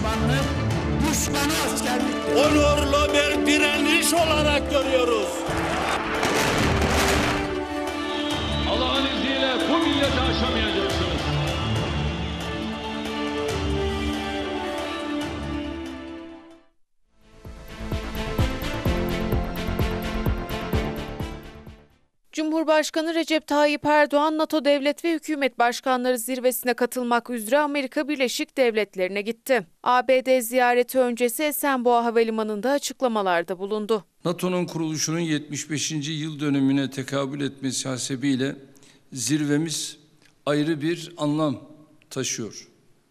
düşmanlık, düşmanı askerlik. Onurlu bir direniş olarak görüyoruz. Allah'ın izniyle bu milleti aşamayacaksınız. Cumhurbaşkanı Recep Tayyip Erdoğan, NATO devlet ve hükümet başkanları zirvesine katılmak üzere Amerika Birleşik Devletleri'ne gitti. ABD ziyareti öncesi Esenboğa Havalimanı'nda açıklamalarda bulundu. NATO'nun kuruluşunun 75. yıl dönümüne tekabül etmesi hasebiyle zirvemiz ayrı bir anlam taşıyor.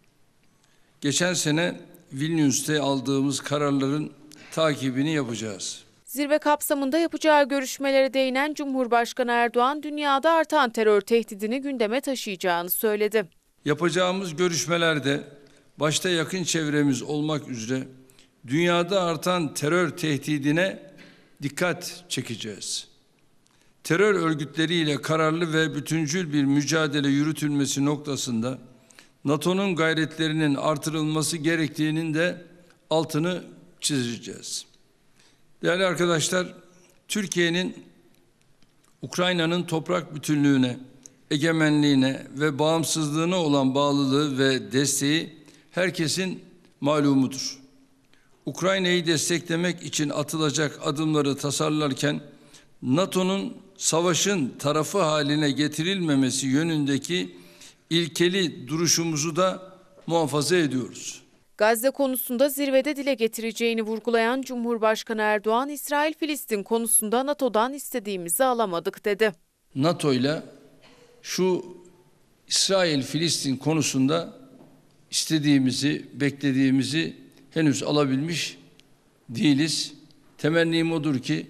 Geçen sene Vilnius'ta aldığımız kararların takibini yapacağız. Zirve kapsamında yapacağı görüşmelere değinen Cumhurbaşkanı Erdoğan, dünyada artan terör tehdidini gündeme taşıyacağını söyledi. Yapacağımız görüşmelerde başta yakın çevremiz olmak üzere dünyada artan terör tehdidine dikkat çekeceğiz. Terör örgütleriyle kararlı ve bütüncül bir mücadele yürütülmesi noktasında NATO'nun gayretlerinin artırılması gerektiğinin de altını çizeceğiz. Değerli arkadaşlar, Türkiye'nin Ukrayna'nın toprak bütünlüğüne, egemenliğine ve bağımsızlığına olan bağlılığı ve desteği herkesin malumudur. Ukrayna'yı desteklemek için atılacak adımları tasarlarken NATO'nun savaşın tarafı haline getirilmemesi yönündeki ilkeli duruşumuzu da muhafaza ediyoruz. Gazze konusunda zirvede dile getireceğini vurgulayan Cumhurbaşkanı Erdoğan, İsrail-Filistin konusunda NATO'dan istediğimizi alamadık dedi. NATO ile şu İsrail-Filistin konusunda istediğimizi, beklediğimizi henüz alabilmiş değiliz. Temennim odur ki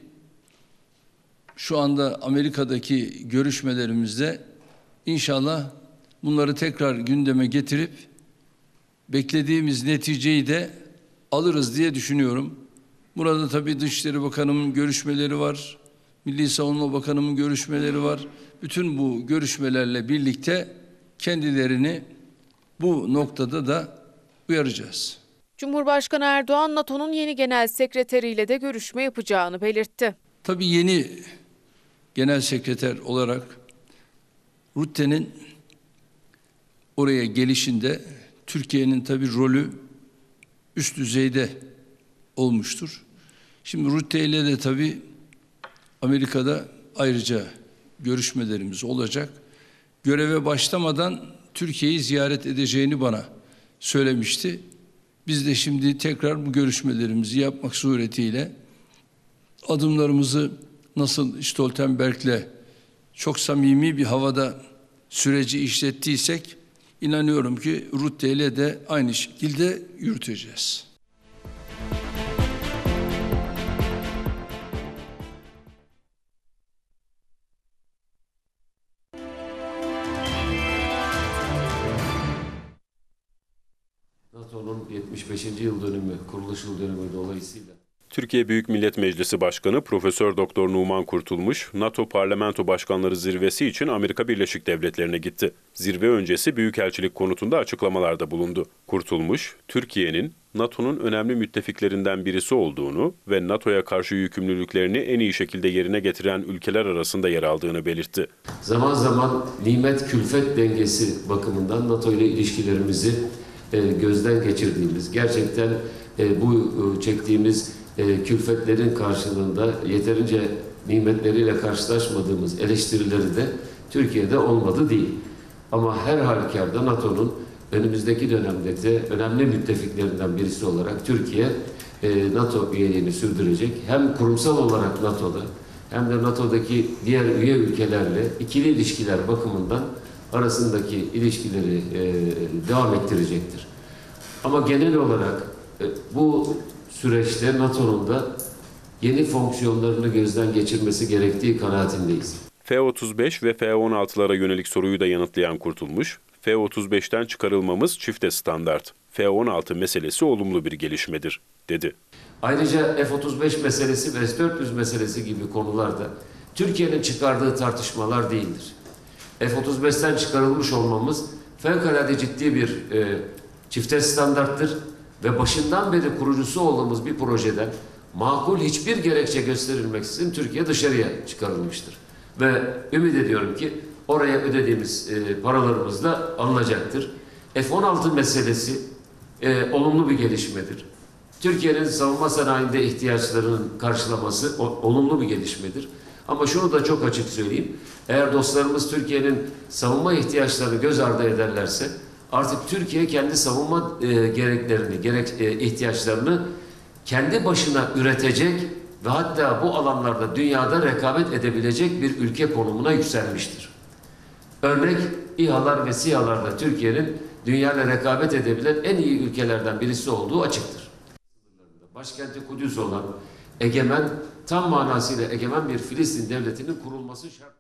şu anda Amerika'daki görüşmelerimizde inşallah bunları tekrar gündeme getirip beklediğimiz neticeyi de alırız diye düşünüyorum. Burada tabii Dışişleri Bakanı'nın görüşmeleri var, Milli Savunma Bakanı'nın görüşmeleri var. Bütün bu görüşmelerle birlikte kendilerini bu noktada da uyaracağız. Cumhurbaşkanı Erdoğan, NATO'nun yeni genel sekreteriyle de görüşme yapacağını belirtti. Tabii yeni genel sekreter olarak Rutte'nin oraya gelişinde Türkiye'nin tabii rolü üst düzeyde olmuştur. Şimdi Rutte ile de tabii Amerika'da ayrıca görüşmelerimiz olacak. Göreve başlamadan Türkiye'yi ziyaret edeceğini bana söylemişti. Biz de şimdi tekrar bu görüşmelerimizi yapmak suretiyle adımlarımızı nasıl Stoltenberg'le çok samimi bir havada süreci işlettiysek, İnanıyorum ki Rutte ile de aynı şekilde yürüteceğiz. NATO'nun 75. yıl dönümü, kuruluş yıl dönümü dolayısıyla Türkiye Büyük Millet Meclisi Başkanı Profesör Doktor Numan Kurtulmuş, NATO Parlamento Başkanları Zirvesi için Amerika Birleşik Devletleri'ne gitti. Zirve öncesi Büyükelçilik konutunda açıklamalarda bulundu. Kurtulmuş, Türkiye'nin NATO'nun önemli müttefiklerinden birisi olduğunu ve NATO'ya karşı yükümlülüklerini en iyi şekilde yerine getiren ülkeler arasında yer aldığını belirtti. Zaman zaman nimet külfet dengesi bakımından NATO ile ilişkilerimizi gözden geçirdiğimiz, gerçekten bu çektiğimiz külfetlerin karşılığında yeterince nimetleriyle karşılaşmadığımız eleştirileri de Türkiye'de olmadı değil. Ama her halükarda NATO'nun önümüzdeki dönemde de önemli müttefiklerinden birisi olarak Türkiye NATO üyeliğini sürdürecek. Hem kurumsal olarak NATO'da hem de NATO'daki diğer üye ülkelerle ikili ilişkiler bakımından arasındaki ilişkileri devam ettirecektir. Ama genel olarak bu süreçte NATO'nun da yeni fonksiyonlarını gözden geçirmesi gerektiği kanaatindeyiz. F-35 ve F-16'lara yönelik soruyu da yanıtlayan Kurtulmuş, F-35'ten çıkarılmamız çifte standart. F-16 meselesi olumlu bir gelişmedir, dedi. Ayrıca F-35 meselesi ve S-400 meselesi gibi konularda Türkiye'nin çıkardığı tartışmalar değildir. F-35'ten çıkarılmış olmamız fevkalade ciddi bir çifte standarttır. ve başından beri kurucusu olduğumuz bir projeden makul hiçbir gerekçe gösterilmeksizin Türkiye dışarıya çıkarılmıştır. Ve ümit ediyorum ki oraya ödediğimiz paralarımız da alınacaktır. F-16 meselesi olumlu bir gelişmedir. Türkiye'nin savunma sanayinde ihtiyaçlarının karşılaması olumlu bir gelişmedir. Ama şunu da çok açık söyleyeyim. Eğer dostlarımız Türkiye'nin savunma ihtiyaçlarını göz ardı ederlerse artık Türkiye kendi savunma ihtiyaçlarını kendi başına üretecek ve hatta bu alanlarda dünyada rekabet edebilecek bir ülke konumuna yükselmiştir. Örnek İHA'lar ve SİHA'larda Türkiye'nin dünyayla rekabet edebilen en iyi ülkelerden birisi olduğu açıktır. Başkenti Kudüs olan egemen, tam manasıyla egemen bir Filistin devletinin kurulması şart.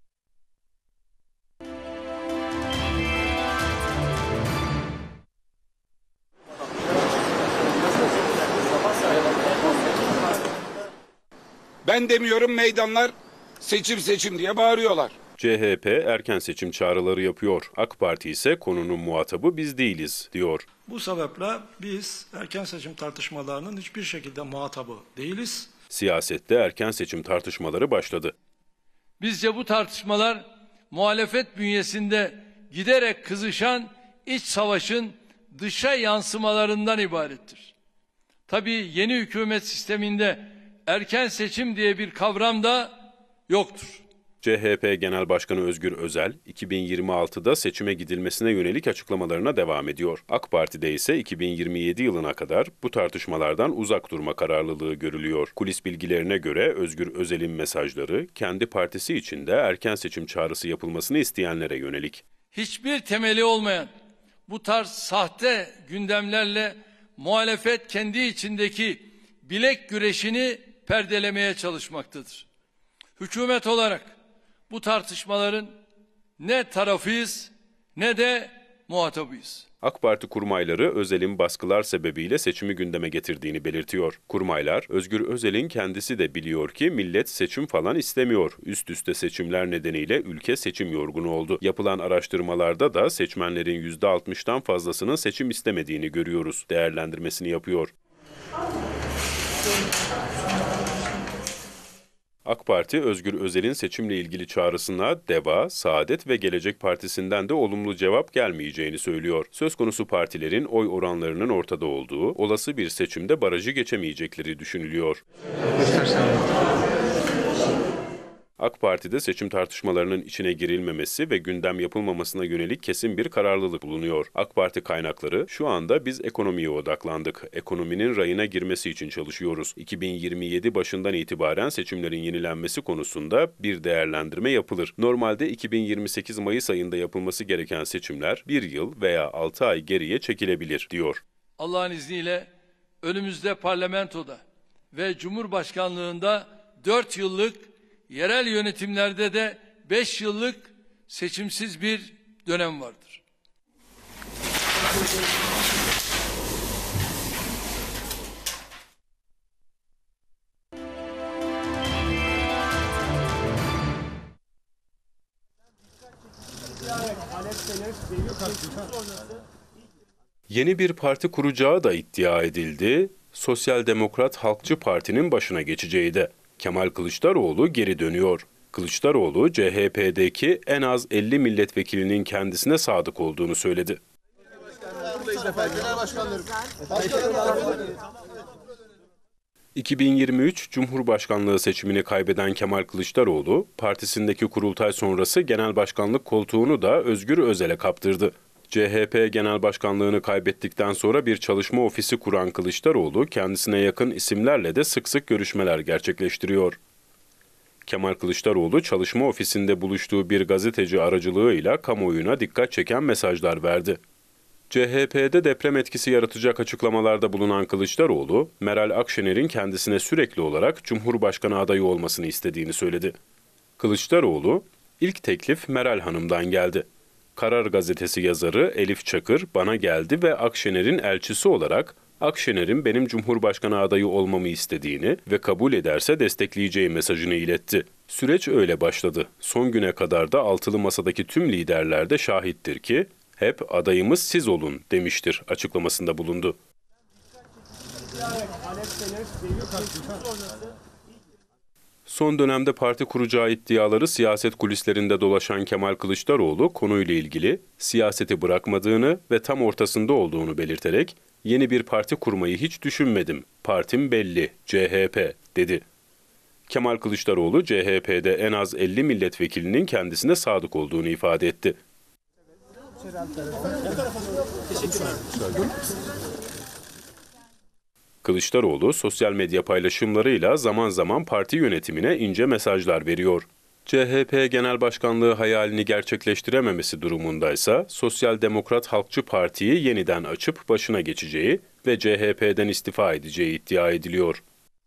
Ben demiyorum, meydanlar seçim diye bağırıyorlar. CHP erken seçim çağrıları yapıyor. AK Parti ise konunun muhatabı biz değiliz diyor. Bu sebeple biz erken seçim tartışmalarının hiçbir şekilde muhatabı değiliz. Siyasette erken seçim tartışmaları başladı. Bizce bu tartışmalar muhalefet bünyesinde giderek kızışan iç savaşın dışa yansımalarından ibarettir. Tabii yeni hükümet sisteminde erken seçim diye bir kavram da yoktur. CHP Genel Başkanı Özgür Özel, 2026'da seçime gidilmesine yönelik açıklamalarına devam ediyor. AK Parti'de ise 2027 yılına kadar bu tartışmalardan uzak durma kararlılığı görülüyor. Kulis bilgilerine göre Özgür Özel'in mesajları kendi partisi içinde erken seçim çağrısı yapılmasını isteyenlere yönelik. Hiçbir temeli olmayan bu tarz sahte gündemlerle muhalefet kendi içindeki bilek güreşini perdelemeye çalışmaktadır. Hükümet olarak bu tartışmaların ne tarafıyız ne de muhatabıyız. AK Parti kurmayları Özel'in baskılar sebebiyle seçimi gündeme getirdiğini belirtiyor. Kurmaylar, Özgür Özel'in kendisi de biliyor ki millet seçim falan istemiyor. Üst üste seçimler nedeniyle ülke seçim yorgunu oldu. Yapılan araştırmalarda da seçmenlerin %60'tan fazlasının seçim istemediğini görüyoruz. Değerlendirmesini yapıyor. AK Parti, Özgür Özel'in seçimle ilgili çağrısına DEVA, Saadet ve Gelecek Partisi'nden de olumlu cevap gelmeyeceğini söylüyor. Söz konusu partilerin oy oranlarının ortada olduğu, olası bir seçimde barajı geçemeyecekleri düşünülüyor. AK Parti'de seçim tartışmalarının içine girilmemesi ve gündem yapılmamasına yönelik kesin bir kararlılık bulunuyor. AK Parti kaynakları, şu anda biz ekonomiye odaklandık. Ekonominin rayına girmesi için çalışıyoruz. 2027 başından itibaren seçimlerin yenilenmesi konusunda bir değerlendirme yapılır. Normalde 2028 Mayıs ayında yapılması gereken seçimler 1 yıl veya 6 ay geriye çekilebilir, diyor. Allah'ın izniyle önümüzde parlamentoda ve Cumhurbaşkanlığında 4 yıllık, yerel yönetimlerde de 5 yıllık seçimsiz bir dönem vardır. Yeni bir parti kuracağı da iddia edildi. Sosyal Demokrat Halkçı Parti'nin başına geçeceği de. Kemal Kılıçdaroğlu geri dönüyor. Kılıçdaroğlu, CHP'deki en az 50 milletvekilinin kendisine sadık olduğunu söyledi. 2023 Cumhurbaşkanlığı seçimini kaybeden Kemal Kılıçdaroğlu, partisindeki kurultay sonrası genel başkanlık koltuğunu da Özgür Özel'e kaptırdı. CHP Genel Başkanlığını kaybettikten sonra bir çalışma ofisi kuran Kılıçdaroğlu, kendisine yakın isimlerle de sık sık görüşmeler gerçekleştiriyor. Kemal Kılıçdaroğlu, çalışma ofisinde buluştuğu bir gazeteci aracılığıyla kamuoyuna dikkat çeken mesajlar verdi. CHP'de deprem etkisi yaratacak açıklamalarda bulunan Kılıçdaroğlu, Meral Akşener'in kendisine sürekli olarak Cumhurbaşkanı adayı olmasını istediğini söyledi. Kılıçdaroğlu, ilk teklif Meral Hanım'dan geldi. Karar Gazetesi yazarı Elif Çakır bana geldi ve Akşener'in elçisi olarak Akşener'in benim Cumhurbaşkanı adayı olmamı istediğini ve kabul ederse destekleyeceği mesajını iletti. Süreç öyle başladı. Son güne kadar da altılı masadaki tüm liderler de şahittir ki hep adayımız siz olun demiştir açıklamasında bulundu. Son dönemde parti kuracağı iddiaları siyaset kulislerinde dolaşan Kemal Kılıçdaroğlu konuyla ilgili siyaseti bırakmadığını ve tam ortasında olduğunu belirterek yeni bir parti kurmayı hiç düşünmedim. Partim belli, CHP dedi. Kemal Kılıçdaroğlu CHP'de en az 50 milletvekilinin kendisine sadık olduğunu ifade etti. Kılıçdaroğlu sosyal medya paylaşımlarıyla zaman zaman parti yönetimine ince mesajlar veriyor. CHP Genel Başkanlığı hayalini gerçekleştirememesi durumundaysa Sosyal Demokrat Halkçı Parti'yi yeniden açıp başına geçeceği ve CHP'den istifa edeceği iddia ediliyor.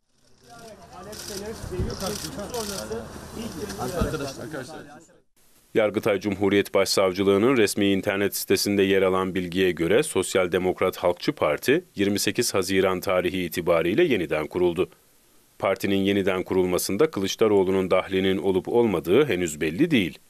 Yargıtay Cumhuriyet Başsavcılığı'nın resmi internet sitesinde yer alan bilgiye göre Sosyal Demokrat Halkçı Parti 28 Haziran tarihi itibariyle yeniden kuruldu. Partinin yeniden kurulmasında Kılıçdaroğlu'nun dahlinin olup olmadığı henüz belli değil.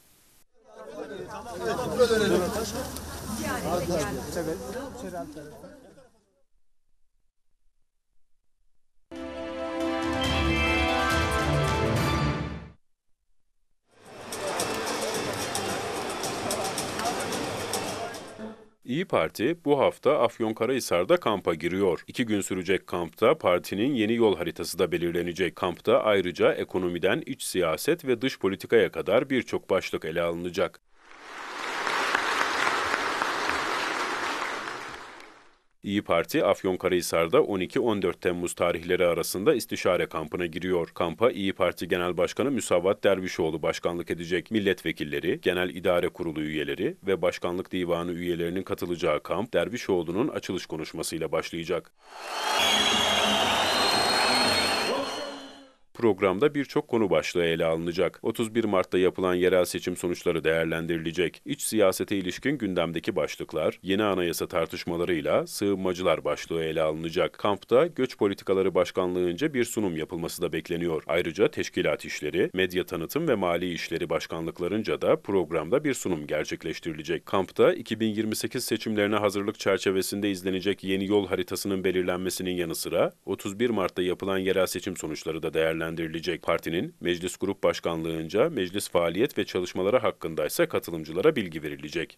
İYİ Parti bu hafta Afyonkarahisar'da kampa giriyor. 2 gün sürecek kampta partinin yeni yol haritası da belirlenecek. Kampta ayrıca ekonomiden iç siyaset ve dış politikaya kadar birçok başlık ele alınacak. İYİ Parti, Afyonkarahisar'da 12-14 Temmuz tarihleri arasında istişare kampına giriyor. Kampa İYİ Parti Genel Başkanı Müsavat Dervişoğlu başkanlık edecek. Milletvekilleri, Genel İdare Kurulu üyeleri ve Başkanlık Divanı üyelerinin katılacağı kamp, Dervişoğlu'nun açılış konuşmasıyla başlayacak. Programda birçok konu başlığı ele alınacak. 31 Mart'ta yapılan yerel seçim sonuçları değerlendirilecek. İç siyasete ilişkin gündemdeki başlıklar, yeni anayasa tartışmalarıyla sığınmacılar başlığı ele alınacak. Kampta Göç Politikaları Başkanlığı'nca bir sunum yapılması da bekleniyor. Ayrıca teşkilat işleri, medya tanıtım ve mali işleri başkanlıklarınca da programda bir sunum gerçekleştirilecek. Kampta 2028 seçimlerine hazırlık çerçevesinde izlenecek yeni yol haritasının belirlenmesinin yanı sıra 31 Mart'ta yapılan yerel seçim sonuçları da değerlendirilecek. Partinin Meclis Grup Başkanlığı'nca meclis faaliyet ve çalışmaları hakkında ise katılımcılara bilgi verilecek.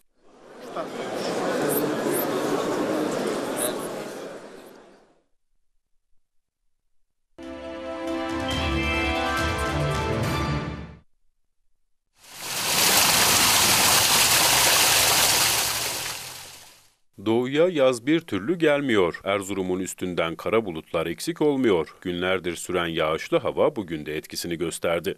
Doğuya yaz bir türlü gelmiyor. Erzurum'un üstünden kara bulutlar eksik olmuyor. Günlerdir süren yağışlı hava bugün de etkisini gösterdi.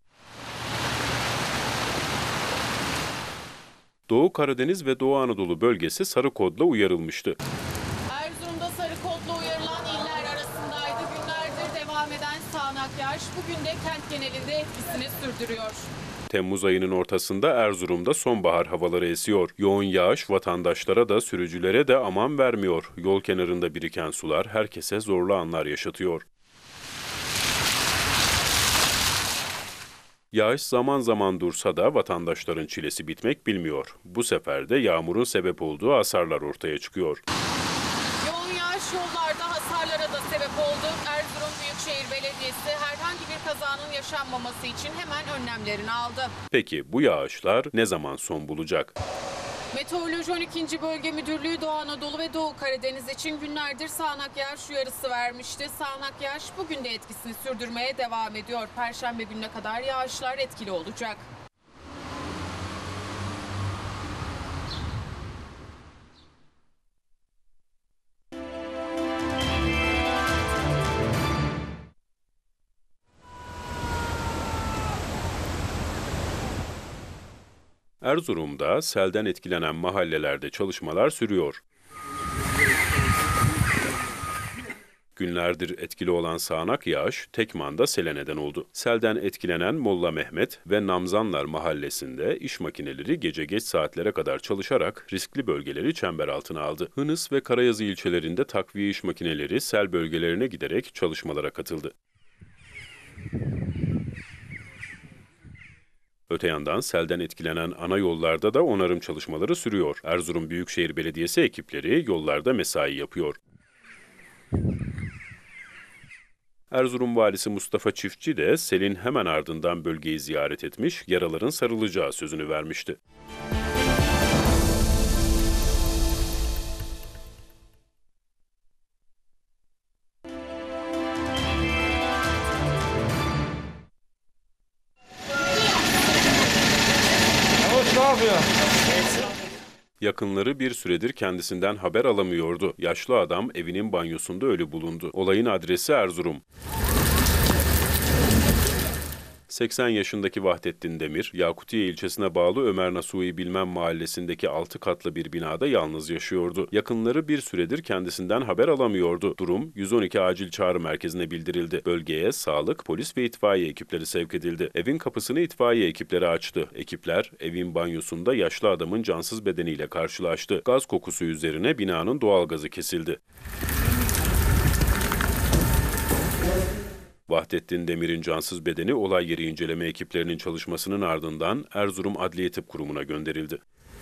Doğu Karadeniz ve Doğu Anadolu bölgesi sarı kodla uyarılmıştı. Erzurum'da sarı kodla uyarılan iller arasındaydı. Günlerdir devam eden sağanak yağış bugün de kent genelinde etkisini sürdürüyor. Temmuz ayının ortasında Erzurum'da sonbahar havaları esiyor. Yoğun yağış vatandaşlara da sürücülere de aman vermiyor. Yol kenarında biriken sular herkese zorlu anlar yaşatıyor. Yağış zaman zaman dursa da vatandaşların çilesi bitmek bilmiyor. Bu sefer de yağmurun sebep olduğu hasarlar ortaya çıkıyor. Yoğun yağış yollarda hasarlara da sebep oldu. Erzurum Büyükşehir Belediyesi herhangi bir kazanın yaşanmaması için hemen önlemlerini aldı. Peki bu yağışlar ne zaman son bulacak? Meteoroloji 12. Bölge Müdürlüğü Doğu Anadolu ve Doğu Karadeniz için günlerdir sağanak yağış uyarısı vermişti. Sağanak yağış bugün de etkisini sürdürmeye devam ediyor. Perşembe gününe kadar yağışlar etkili olacak. Erzurum'da selden etkilenen mahallelerde çalışmalar sürüyor. Günlerdir etkili olan sağanak yağış Tekman'da sele neden oldu. Selden etkilenen Molla Mehmet ve Namzanlar mahallesinde iş makineleri gece geç saatlere kadar çalışarak riskli bölgeleri çember altına aldı. Hınıs ve Karayazı ilçelerinde takviye iş makineleri sel bölgelerine giderek çalışmalara katıldı. Öte yandan selden etkilenen ana yollarda da onarım çalışmaları sürüyor. Erzurum Büyükşehir Belediyesi ekipleri yollarda mesai yapıyor. Erzurum Valisi Mustafa Çiftçi de selin hemen ardından bölgeyi ziyaret etmiş, yaraların sarılacağı sözünü vermişti. Yakınları bir süredir kendisinden haber alamıyordu. Yaşlı adam evinin banyosunda ölü bulundu. Olayın adresi Erzurum. 80 yaşındaki Vahdettin Demir, Yakutiye ilçesine bağlı Ömer Nasuhi Bilmem mahallesindeki 6 katlı bir binada yalnız yaşıyordu. Yakınları bir süredir kendisinden haber alamıyordu. Durum 112 acil çağrı merkezine bildirildi. Bölgeye sağlık, polis ve itfaiye ekipleri sevk edildi. Evin kapısını itfaiye ekipleri açtı. Ekipler evin banyosunda yaşlı adamın cansız bedeniyle karşılaştı. Gaz kokusu üzerine binanın doğalgazı kesildi. Vahdettin Demir'in cansız bedeni olay yeri inceleme ekiplerinin çalışmasının ardından Erzurum Adliye Tıp Kurumu'na gönderildi.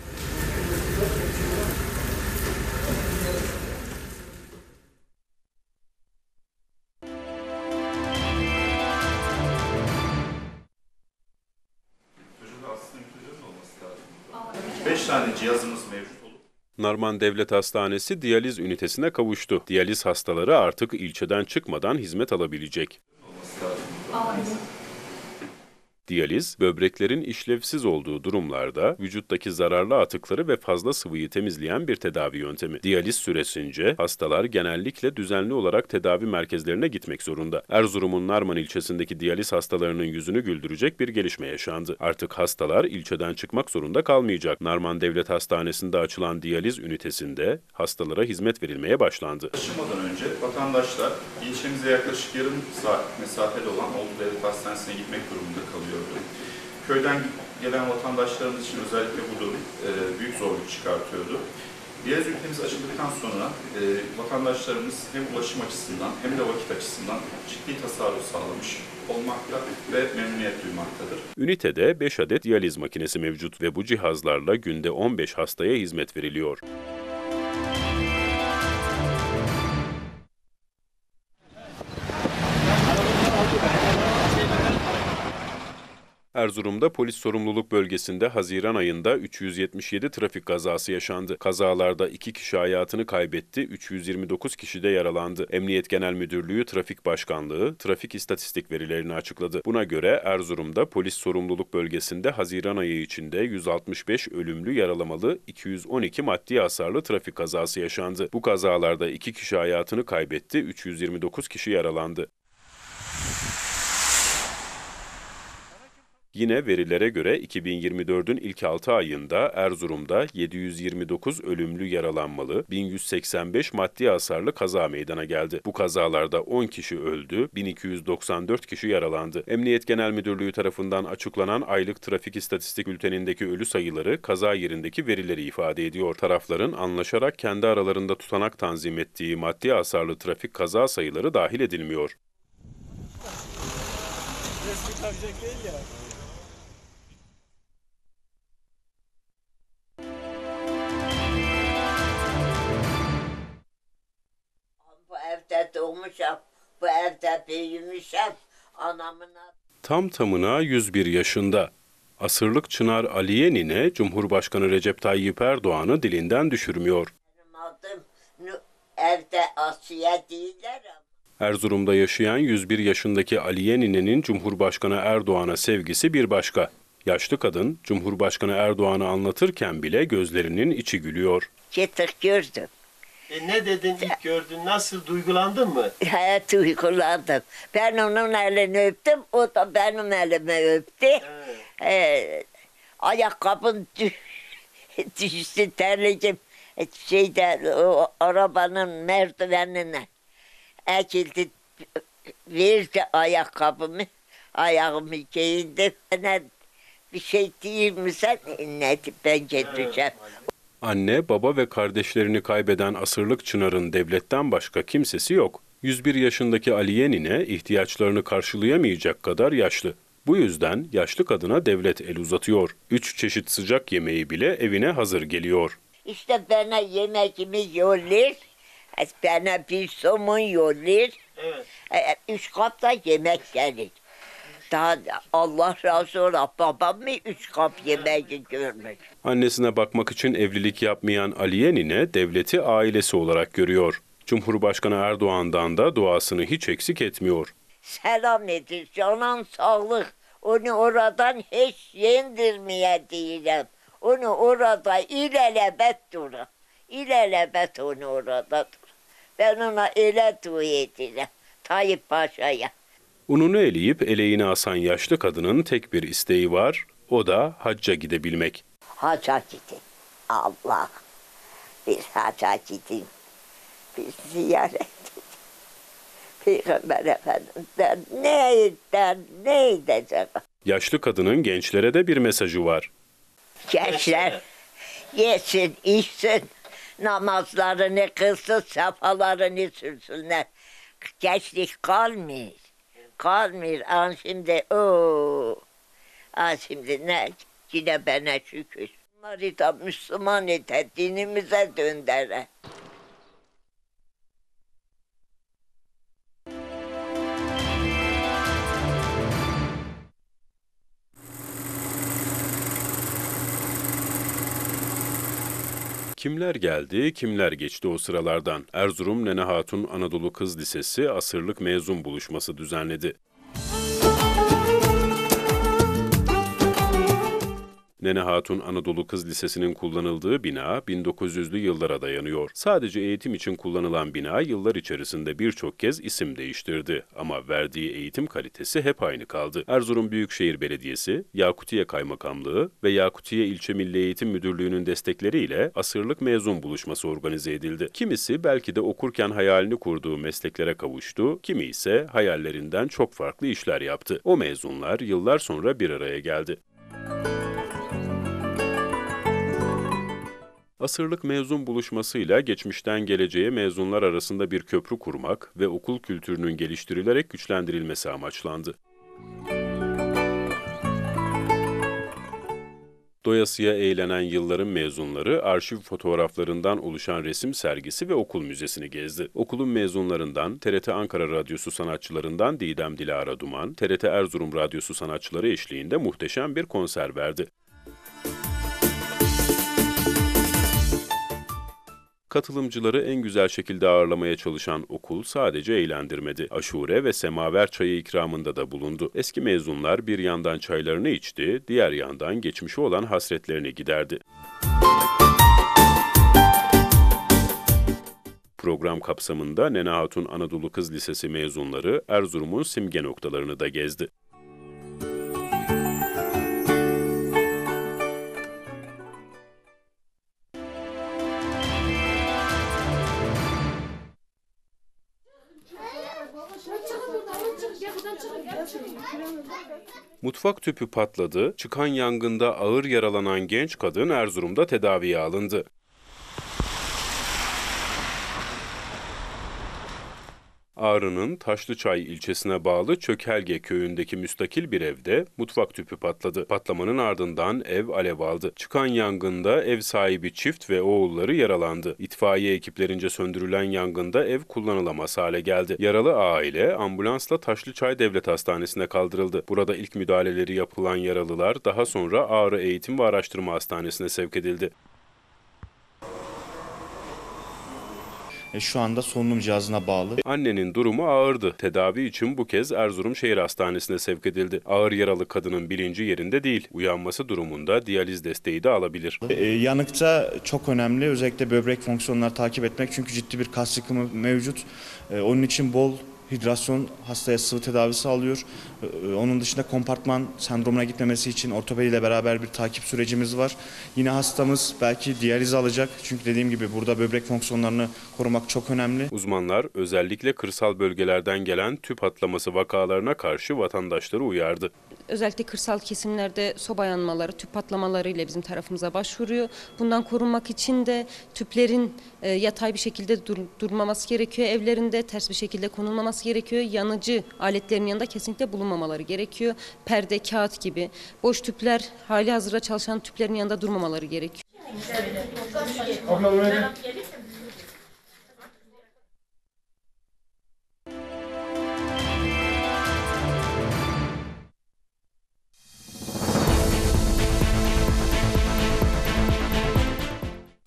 Beş tane cihazımız mevcut. Narman Devlet Hastanesi diyaliz ünitesine kavuştu. Diyaliz hastaları artık ilçeden çıkmadan hizmet alabilecek. Diyaliz, böbreklerin işlevsiz olduğu durumlarda vücuttaki zararlı atıkları ve fazla sıvıyı temizleyen bir tedavi yöntemi. Diyaliz süresince hastalar genellikle düzenli olarak tedavi merkezlerine gitmek zorunda. Erzurum'un Narman ilçesindeki diyaliz hastalarının yüzünü güldürecek bir gelişme yaşandı. Artık hastalar ilçeden çıkmak zorunda kalmayacak. Narman Devlet Hastanesi'nde açılan diyaliz ünitesinde hastalara hizmet verilmeye başlandı. Taşınmadan önce vatandaşlar ilçemize yaklaşık yarım saat mesafede olan Ordu Devlet Hastanesi'ne gitmek durumunda kalıyordu. Köyden gelen vatandaşlarımız için özellikle bu durum büyük zorluk çıkartıyordu. Diyaliz ünitemiz açıldıktan sonra vatandaşlarımız hem ulaşım açısından hem de vakit açısından ciddi tasarruf sağlamış olmakta ve memnuniyet duymaktadır. Ünitede 5 adet diyaliz makinesi mevcut ve bu cihazlarla günde 15 hastaya hizmet veriliyor. Erzurum'da polis sorumluluk bölgesinde Haziran ayında 377 trafik kazası yaşandı. Kazalarda 2 kişi hayatını kaybetti, 329 kişi de yaralandı. Emniyet Genel Müdürlüğü Trafik Başkanlığı trafik istatistik verilerini açıkladı. Buna göre Erzurum'da polis sorumluluk bölgesinde Haziran ayı içinde 165 ölümlü yaralamalı, 212 maddi hasarlı trafik kazası yaşandı. Bu kazalarda 2 kişi hayatını kaybetti, 329 kişi yaralandı. Yine verilere göre 2024'ün ilk 6 ayında Erzurum'da 729 ölümlü yaralanmalı, 1185 maddi hasarlı kaza meydana geldi. Bu kazalarda 10 kişi öldü, 1294 kişi yaralandı. Emniyet Genel Müdürlüğü tarafından açıklanan aylık trafik istatistik bültenindeki ölü sayıları kaza yerindeki verileri ifade ediyor. Tarafların anlaşarak kendi aralarında tutanak tanzim ettiği maddi hasarlı trafik kaza sayıları dahil edilmiyor. Doğmuşam, bu evde büyümüşüm, anamın Tam tamına 101 yaşında. Asırlık Çınar Aliye Nine, Cumhurbaşkanı Recep Tayyip Erdoğan'ı dilinden düşürmüyor. Benim adım evde Asiye değiller ama. Erzurum'da yaşayan 101 yaşındaki Aliye Nine'nin Cumhurbaşkanı Erdoğan'a sevgisi bir başka. Yaşlı kadın, Cumhurbaşkanı Erdoğan'ı anlatırken bile gözlerinin içi gülüyor. Çıtık gördüm. Ne dedin ilk gördün? Nasıl duygulandın mı? He, duygulandım. Ben onun elini öptüm, o da benim elimi öptü. Ayakkabım düştü, terlicim o arabanın merdivenine ekildi, verdi ayakkabımı, ayağımı giyindim. Bana bir şey değil mi sen? Ne bence düşer. Anne, baba ve kardeşlerini kaybeden asırlık Çınar'ın devletten başka kimsesi yok. 101 yaşındaki Aliye Nine ihtiyaçlarını karşılayamayacak kadar yaşlı. Bu yüzden yaşlı kadına devlet el uzatıyor. 3 çeşit sıcak yemeği bile evine hazır geliyor. İşte bana yemeğimi yollar, bana bir somun yollar. Evet. 3 kap da yemek gelir. Daha Allah razı olsun, babam mı 3 kap yemeği görmüş. Annesine bakmak için evlilik yapmayan Aliye nine devleti ailesi olarak görüyor. Cumhurbaşkanı Erdoğan'dan da duasını hiç eksik etmiyor. Selam edin, canan sağlık. Onu oradan hiç yendirmeye diyeceğim. Onu orada ilelebet durur. İlelebet onu orada dur. Ben ona öyle dua edeceğim. Tayyip Paşa'ya. Ununu eleyip eleğini asan yaşlı kadının tek bir isteği var. O da hacca gidebilmek. Hacca gidin. Allah. Bir hacca gidin. Bir ziyaret edin. Peygamber Efendimiz'den ne edecek? Yaşlı kadının gençlere de bir mesajı var. Gençler yesin, içsin, namazlarını kılsın, safalarını sürsünler. Gençlik kalmıyor. Kalmıyor. Şimdi şimdi ne? Yine bana şükür. Bunları da Müslüman eder, dinimize döndürer. Kimler geldi, kimler geçti o sıralardan? Erzurum Nene Hatun Anadolu Kız Lisesi asırlık mezun buluşması düzenledi. Nene Hatun Anadolu Kız Lisesi'nin kullanıldığı bina 1900'lü yıllara dayanıyor. Sadece eğitim için kullanılan bina yıllar içerisinde birçok kez isim değiştirdi. Ama verdiği eğitim kalitesi hep aynı kaldı. Erzurum Büyükşehir Belediyesi, Yakutiye Kaymakamlığı ve Yakutiye İlçe Milli Eğitim Müdürlüğü'nün destekleriyle asırlık mezun buluşması organize edildi. Kimisi belki de okurken hayalini kurduğu mesleklere kavuştu, kimi ise hayallerinden çok farklı işler yaptı. O mezunlar yıllar sonra bir araya geldi. Asırlık mezun buluşmasıyla geçmişten geleceğe mezunlar arasında bir köprü kurmak ve okul kültürünün geliştirilerek güçlendirilmesi amaçlandı. Doyasıya eğlenen yılların mezunları arşiv fotoğraflarından oluşan resim sergisi ve okul müzesini gezdi. Okulun mezunlarından TRT Ankara Radyosu sanatçılarından Didem Dilara Duman, TRT Erzurum Radyosu sanatçıları eşliğinde muhteşem bir konser verdi. Katılımcıları en güzel şekilde ağırlamaya çalışan okul sadece eğlendirmedi. Aşure ve semaver çayı ikramında da bulundu. Eski mezunlar bir yandan çaylarını içti, diğer yandan geçmişe olan hasretlerini giderdi. Program kapsamında Nene Hatun Anadolu Kız Lisesi mezunları Erzurum'un simge noktalarını da gezdi. Mutfak tüpü patladı, çıkan yangında ağır yaralanan genç kadın Erzurum'da tedaviye alındı. Ağrı'nın Taşlıçay ilçesine bağlı Çökelge köyündeki müstakil bir evde mutfak tüpü patladı. Patlamanın ardından ev alev aldı. Çıkan yangında ev sahibi çift ve oğulları yaralandı. İtfaiye ekiplerince söndürülen yangında ev kullanılamaz hale geldi. Yaralı aile ambulansla Taşlıçay Devlet Hastanesi'ne kaldırıldı. Burada ilk müdahaleleri yapılan yaralılar daha sonra Ağrı Eğitim ve Araştırma Hastanesi'ne sevk edildi. Şu anda solunum cihazına bağlı. Annenin durumu ağırdı. Tedavi için bu kez Erzurum Şehir Hastanesi'ne sevk edildi. Ağır yaralı kadının bilinci yerinde değil. Uyanması durumunda diyaliz desteği de alabilir. Yanıkta çok önemli. Özellikle böbrek fonksiyonları takip etmek. Çünkü ciddi bir kas yıkımı mevcut. Onun için bol hidrasyon hastaya sıvı tedavisi alıyor. Onun dışında kompartman sendromuna gitmemesi için ortopediyle beraber bir takip sürecimiz var. Yine hastamız belki diyaliz alacak. Çünkü dediğim gibi burada böbrek fonksiyonlarını korumak çok önemli. Uzmanlar özellikle kırsal bölgelerden gelen tüp patlaması vakalarına karşı vatandaşları uyardı. Özellikle kırsal kesimlerde soba yanmaları, tüp patlamaları ile bizim tarafımıza başvuruyor. Bundan korunmak için de tüplerin yatay bir şekilde durmaması gerekiyor. Evlerinde ters bir şekilde konulmaması gerekiyor. Yanıcı aletlerin yanında kesinlikle bulunmamaları gerekiyor. Perde, kağıt gibi. Boş tüpler, hali hazırda çalışan tüplerin yanında durmamaları gerekiyor.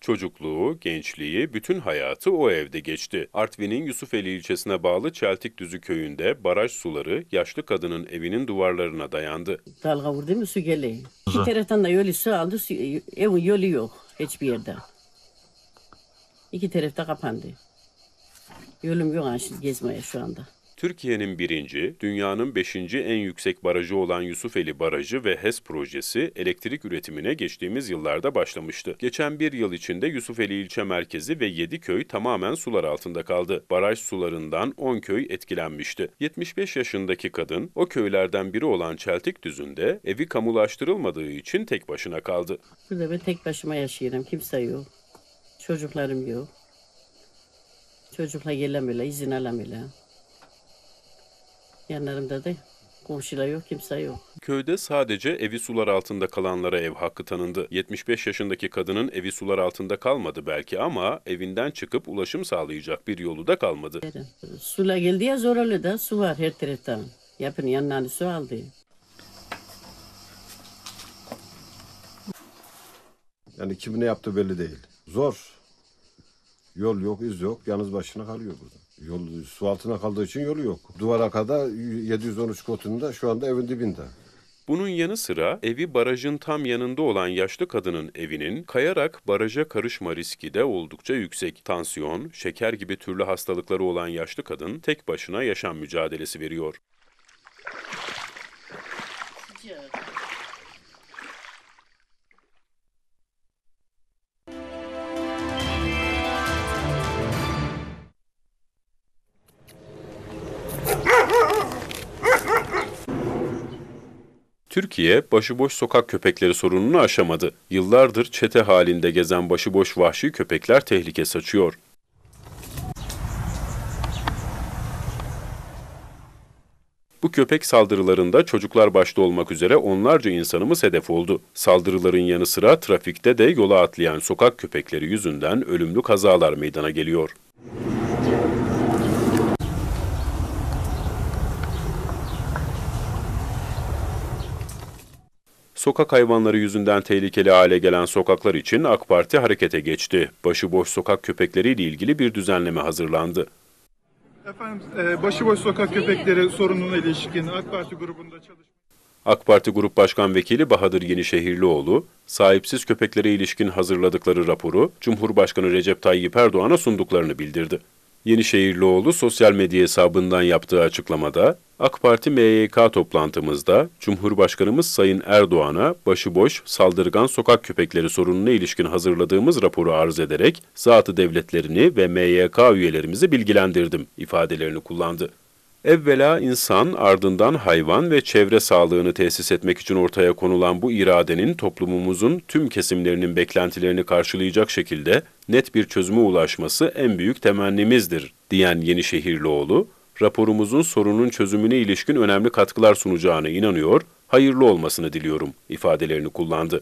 Çocukluğu, gençliği, bütün hayatı o evde geçti. Artvin'in Yusufeli ilçesine bağlı Çeltikdüzü köyünde baraj suları yaşlı kadının evinin duvarlarına dayandı. Dalga vurdu mu su geliyor. İki taraftan da yolu su aldı, evin yolu yok hiçbir yerde. İki tarafta kapandı. Yolum yok şimdi gezmeye şu anda. Türkiye'nin birinci, dünyanın 5. en yüksek barajı olan Yusufeli Barajı ve HES projesi elektrik üretimine geçtiğimiz yıllarda başlamıştı. Geçen bir yıl içinde Yusufeli ilçe merkezi ve 7 köy tamamen sular altında kaldı. Baraj sularından 10 köy etkilenmişti. 75 yaşındaki kadın o köylerden biri olan Çeltikdüzü'nde evi kamulaştırılmadığı için tek başına kaldı. Burada ben tek başıma yaşıyorum, kimse yok. Çocuklarım yok. Çocukla gelemiyorlar, izin alamıyorlar. Yanlarımda da komşular yok, kimse yok. Köyde sadece evi sular altında kalanlara ev hakkı tanındı. 75 yaşındaki kadının evi sular altında kalmadı belki ama evinden çıkıp ulaşım sağlayacak bir yolu da kalmadı. Sular geldi ya zor oluyor da su var her taraftan. Yapın yanlarını su aldı. Yani kimin ne yaptığı belli değil. Zor. Yol yok, iz yok. Yalnız başına kalıyor burada. Yol su altına kaldığı için yolu yok. Duvara kadar 713 kotunda şu anda evin dibinde. Bunun yanı sıra evi barajın tam yanında olan yaşlı kadının evinin kayarak baraja karışma riski de oldukça yüksek. Tansiyon, şeker gibi türlü hastalıkları olan yaşlı kadın tek başına yaşam mücadelesi veriyor. Türkiye, başıboş sokak köpekleri sorununu aşamadı. Yıllardır çete halinde gezen başıboş vahşi köpekler tehlike saçıyor. Bu köpek saldırılarında çocuklar başta olmak üzere onlarca insanımız hedef oldu. Saldırıların yanı sıra trafikte de yola atlayan sokak köpekleri yüzünden ölümlü kazalar meydana geliyor. Sokak hayvanları yüzünden tehlikeli hale gelen sokaklar için AK Parti harekete geçti. Başıboş sokak köpekleriyle ilgili bir düzenleme hazırlandı. Efendim, başıboş sokak köpekleri sorununa ilişkin AK Parti grubunda AK Parti Grup Başkan Vekili Bahadır Yenişehirlioğlu, sahipsiz köpeklere ilişkin hazırladıkları raporu Cumhurbaşkanı Recep Tayyip Erdoğan'a sunduklarını bildirdi. Yenişehirlioğlu sosyal medya hesabından yaptığı açıklamada, AK Parti MYK toplantımızda Cumhurbaşkanımız Sayın Erdoğan'a başıboş, saldırgan sokak köpekleri sorununa ilişkin hazırladığımız raporu arz ederek zatı devletlerini ve MYK üyelerimizi bilgilendirdim ifadelerini kullandı. Evvela insan, ardından hayvan ve çevre sağlığını tesis etmek için ortaya konulan bu iradenin toplumumuzun tüm kesimlerinin beklentilerini karşılayacak şekilde net bir çözüme ulaşması en büyük temennimizdir, diyen Yenişehirlioğlu, raporumuzun sorunun çözümüne ilişkin önemli katkılar sunacağına inanıyor, hayırlı olmasını diliyorum ifadelerini kullandı.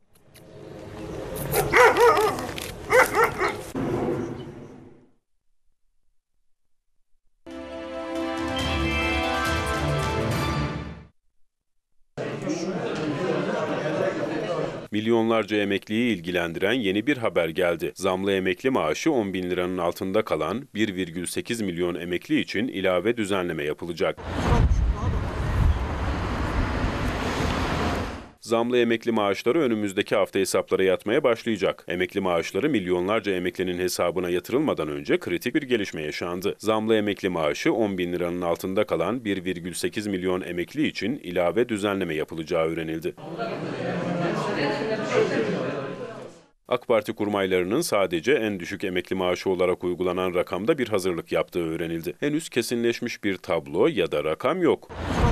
Milyonlarca emekliyi ilgilendiren yeni bir haber geldi. Zamlı emekli maaşı 10 bin liranın altında kalan 1,8 milyon emekli için ilave düzenleme yapılacak. Zamlı emekli maaşları önümüzdeki hafta hesaplara yatmaya başlayacak. Emekli maaşları milyonlarca emeklinin hesabına yatırılmadan önce kritik bir gelişme yaşandı. Zamlı emekli maaşı 10 bin liranın altında kalan 1,8 milyon emekli için ilave düzenleme yapılacağı öğrenildi. AK Parti kurmaylarının sadece en düşük emekli maaşı olarak uygulanan rakamda bir hazırlık yaptığı öğrenildi. Henüz kesinleşmiş bir tablo ya da rakam yok.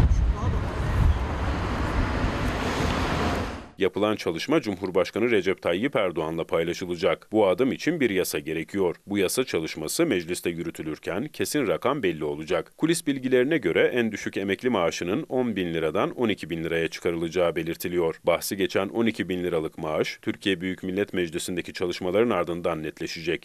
Yapılan çalışma Cumhurbaşkanı Recep Tayyip Erdoğan'la paylaşılacak. Bu adım için bir yasa gerekiyor. Bu yasa çalışması mecliste yürütülürken kesin rakam belli olacak. Kulis bilgilerine göre en düşük emekli maaşının 10 bin liradan 12 bin liraya çıkarılacağı belirtiliyor. Bahsi geçen 12 bin liralık maaş, Türkiye Büyük Millet Meclisi'ndeki çalışmaların ardından netleşecek.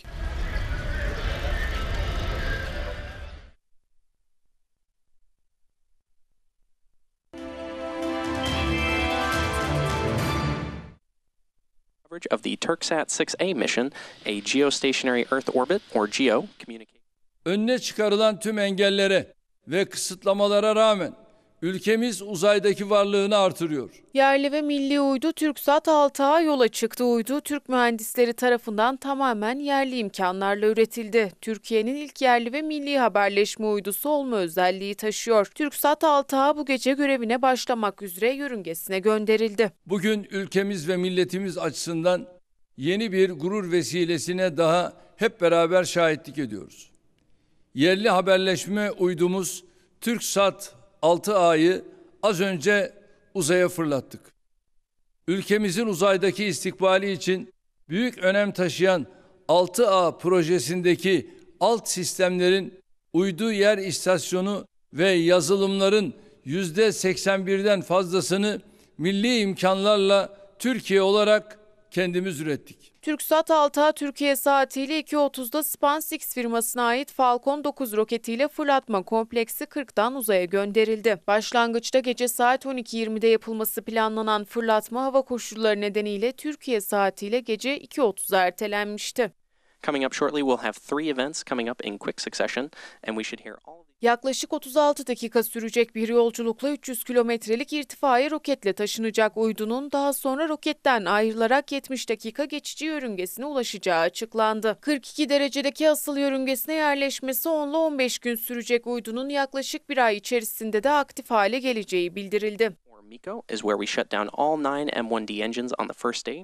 Of the TurkSat 6A mission, a geostationary Earth orbit or GEO communication. Önüne çıkarılan tüm engellere ve kısıtlamalara rağmen ülkemiz uzaydaki varlığını artırıyor. Yerli ve milli uydu TürkSat 6A yola çıktı. Uydu Türk mühendisleri tarafından tamamen yerli imkanlarla üretildi. Türkiye'nin ilk yerli ve milli haberleşme uydusu olma özelliği taşıyor. TürkSat 6A bu gece görevine başlamak üzere yörüngesine gönderildi. Bugün ülkemiz ve milletimiz açısından yeni bir gurur vesilesine daha hep beraber şahitlik ediyoruz. Yerli haberleşme uydumuz TürkSat 6A'yı az önce uzaya fırlattık. Ülkemizin uzaydaki istikbali için büyük önem taşıyan 6A projesindeki alt sistemlerin uydu yer istasyonu ve yazılımların %81'den fazlasını milli imkanlarla Türkiye olarak kendimiz ürettik. TürkSat 6A Türkiye saatiyle 2.30'da SpaceX firmasına ait Falcon 9 roketiyle fırlatma kompleksi 40'dan uzaya gönderildi. Başlangıçta gece saat 12.20'de yapılması planlanan fırlatma hava koşulları nedeniyle Türkiye saatiyle gece 2.30'a ertelenmişti. Coming up shortly, we'll have 3 events coming up in quick succession, and we should hear all. Yaklaşık 36 dakika sürecek bir yolculukla 300 kilometrelik irtifaya roketle taşınacak uydunun daha sonra roketten ayrılarak 70 dakika geçici yörüngesine ulaşacağı açıklandı. 42 derecedeki asıl yörüngesine yerleşmesi 10 ile 15 gün sürecek uydunun yaklaşık bir ay içerisinde de aktif hale geleceği bildirildi. MECO is where we shut down all 9 M1D engines on the first stage.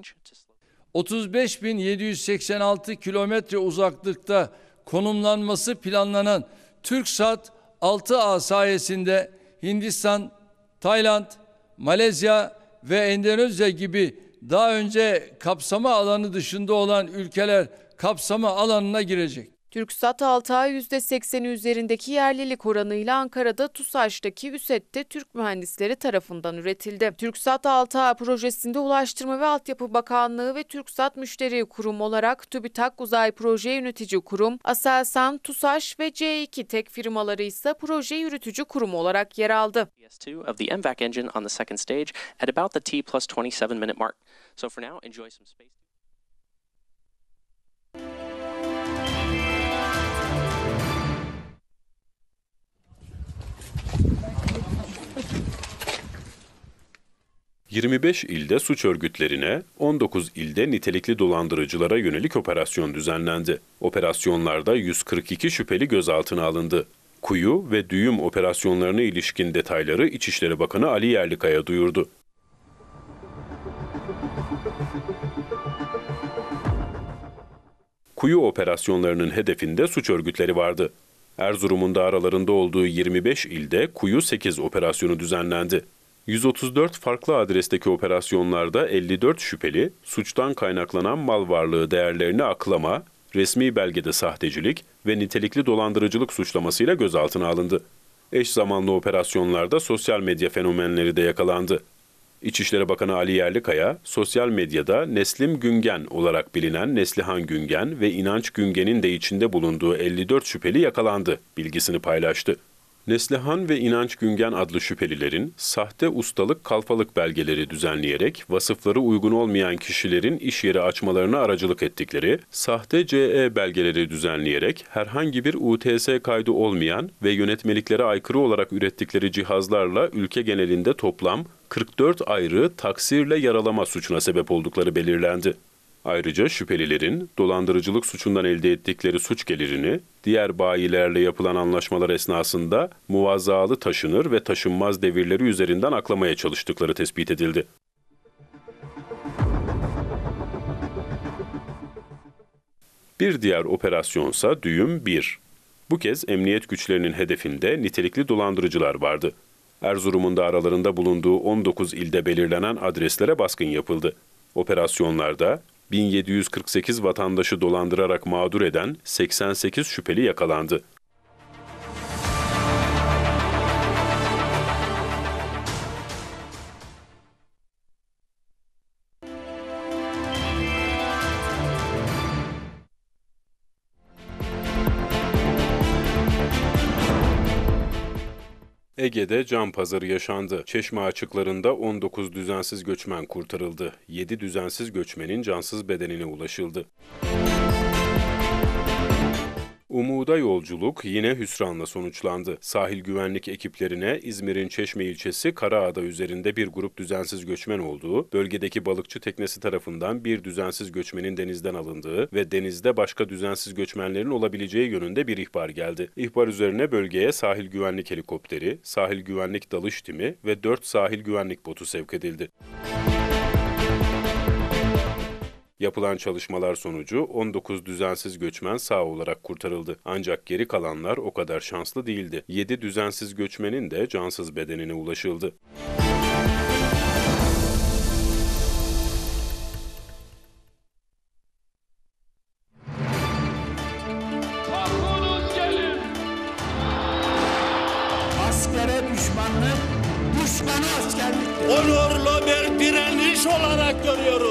35.786 kilometre uzaklıkta konumlanması planlanan TürkSat 6A sayesinde Hindistan, Tayland, Malezya ve Endonezya gibi daha önce kapsama alanı dışında olan ülkeler kapsama alanına girecek. TürkSat 6A %80'i üzerindeki yerlilik oranıyla Ankara'da TUSAŞ'taki üSET'te Türk mühendisleri tarafından üretildi. TürkSat 6A projesinde Ulaştırma ve Altyapı Bakanlığı ve TürkSat Müşteri Kurum olarak TÜBİTAK Uzay Proje Yönetici Kurum, Aselsan, TUSAŞ ve C2 Tek firmaları ise proje yürütücü kurum olarak yer aldı. PS2 of the MVAC engine on the second stage at about the T+27 minute mark. So for now, enjoy some space. ...25 ilde suç örgütlerine, 19 ilde nitelikli dolandırıcılara yönelik operasyon düzenlendi. Operasyonlarda 142 şüpheli gözaltına alındı. Kuyu ve düğüm operasyonlarına ilişkin detayları İçişleri Bakanı Ali Yerlikaya duyurdu. Kuyu operasyonlarının hedefinde suç örgütleri vardı. Erzurum'un da aralarında olduğu 25 ilde Kuyu 8 operasyonu düzenlendi. 134 farklı adresteki operasyonlarda 54 şüpheli, suçtan kaynaklanan mal varlığı değerlerini aklama, resmi belgede sahtecilik ve nitelikli dolandırıcılık suçlamasıyla gözaltına alındı. Eş zamanlı operasyonlarda sosyal medya fenomenleri de yakalandı. İçişleri Bakanı Ali Yerlikaya, sosyal medyada Neslim Güngen olarak bilinen Neslihan Güngen ve İnanç Güngen'in de içinde bulunduğu 54 şüpheli yakalandı bilgisini paylaştı. Neslihan ve İnanç Güngen adlı şüphelilerin sahte ustalık kalfalık belgeleri düzenleyerek vasıfları uygun olmayan kişilerin iş yeri açmalarına aracılık ettikleri, sahte CE belgeleri düzenleyerek herhangi bir UTS kaydı olmayan ve yönetmeliklere aykırı olarak ürettikleri cihazlarla ülke genelinde toplam 44 ayrı taksirle yaralama suçuna sebep oldukları belirlendi. Ayrıca şüphelilerin dolandırıcılık suçundan elde ettikleri suç gelirini diğer bayilerle yapılan anlaşmalar esnasında muvazzalı taşınır ve taşınmaz devirleri üzerinden aklamaya çalıştıkları tespit edildi. Bir diğer operasyonsa Düğüm 1. Bu kez emniyet güçlerinin hedefinde nitelikli dolandırıcılar vardı. Erzurum'un da aralarında bulunduğu 19 ilde belirlenen adreslere baskın yapıldı. Operasyonlarda 1748 vatandaşı dolandırarak mağdur eden 88 şüpheli yakalandı. Ege'de can pazarı yaşandı. Çeşme açıklarında 19 düzensiz göçmen kurtarıldı. 7 düzensiz göçmenin cansız bedenine ulaşıldı. Umuda yolculuk yine hüsranla sonuçlandı. Sahil güvenlik ekiplerine İzmir'in Çeşme ilçesi Karaada üzerinde bir grup düzensiz göçmen olduğu, bölgedeki balıkçı teknesi tarafından bir düzensiz göçmenin denizden alındığı ve denizde başka düzensiz göçmenlerin olabileceği yönünde bir ihbar geldi. İhbar üzerine bölgeye sahil güvenlik helikopteri, sahil güvenlik dalış timi ve 4 sahil güvenlik botu sevk edildi. Yapılan çalışmalar sonucu 19 düzensiz göçmen sağ olarak kurtarıldı. Ancak geri kalanlar o kadar şanslı değildi. 7 düzensiz göçmenin de cansız bedenine ulaşıldı. Askere düşmanlık, düşmanı askerlik. Onurlu bir direniş olarak görüyoruz.